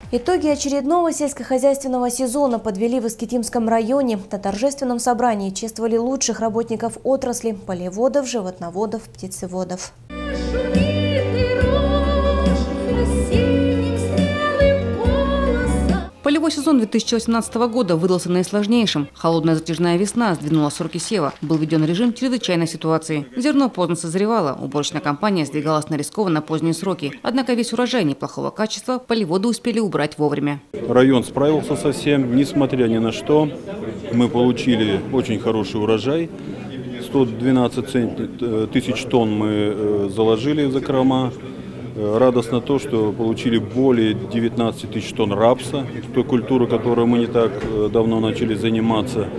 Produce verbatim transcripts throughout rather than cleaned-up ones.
Итоги очередного сельскохозяйственного сезона подвели в Искитимском районе. На торжественном собрании чествовали лучших работников отрасли – полеводов, животноводов, птицеводов. Полевой сезон две тысячи восемнадцатого года выдался наисложнейшим. Холодная затяжная весна сдвинула сроки сева. Был введен режим чрезвычайной ситуации. Зерно поздно созревало. Уборочная компания сдвигалась на рискованно поздние сроки. Однако весь урожай неплохого качества полеводы успели убрать вовремя. Район справился со всем, несмотря ни на что. Мы получили очень хороший урожай. сто двенадцать тысяч тонн мы заложили в закрома. Радостно то, что получили более девятнадцати тысяч тонн рапса, той культуры, которой мы не так давно начали заниматься.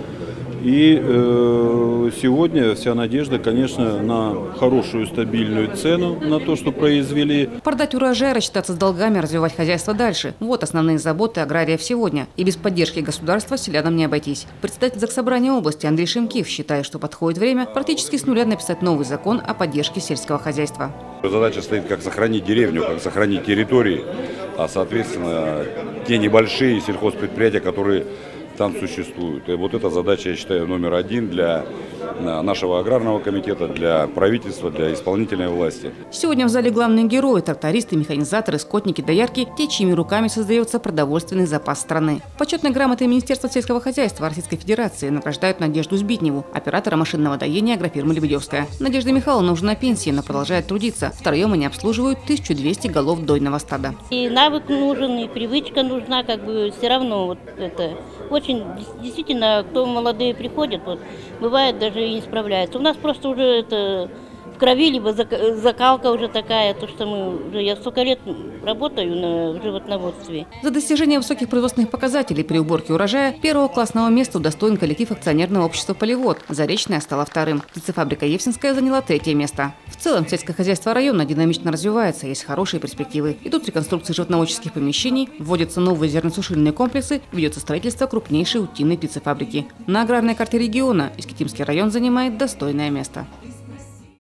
И э, сегодня вся надежда, конечно, на хорошую стабильную цену, на то, что произвели. Продать урожай, рассчитаться с долгами, развивать хозяйство дальше. Вот основные заботы аграриев сегодня. И без поддержки государства селянам не обойтись. Председатель Заксобрания области Андрей Шимкив считает, что подходит время практически с нуля написать новый закон о поддержке сельского хозяйства. Задача стоит, как сохранить деревню, как сохранить территории, а, соответственно, те небольшие сельхозпредприятия, которые там существуют. И вот эта задача, я считаю, номер один для нашего аграрного комитета, для правительства, для исполнительной власти. Сегодня в зале главные герои – трактористы, механизаторы, скотники, доярки, те, чьими руками создается продовольственный запас страны. Почетной грамотой Министерства сельского хозяйства Российской Федерации награждают Надежду Збитневу, оператора машинного доения агрофирмы «Лебедевская». Надежда Михайловна уже на пенсии, но продолжает трудиться. Втроем они обслуживают тысячу двести голов дойного стада. И навык нужен, и привычка нужна, как бы все равно вот это. Очень действительно, кто молодые приходят, вот, бывает даже и не справляются. У нас просто уже это в крови, либо закалка уже такая, то что мы уже, я столько лет работаю на животноводстве. За достижение высоких производственных показателей при уборке урожая первого классного места удостоен коллектив акционерного общества «Полевод». Заречная стала вторым. Птицефабрика Евсинская заняла третье место. В целом сельское хозяйство района динамично развивается, есть хорошие перспективы. Идут реконструкции животноводческих помещений, вводятся новые зерносушильные комплексы, ведется строительство крупнейшей утиной птицефабрики. На аграрной карте региона Искитимский район занимает достойное место.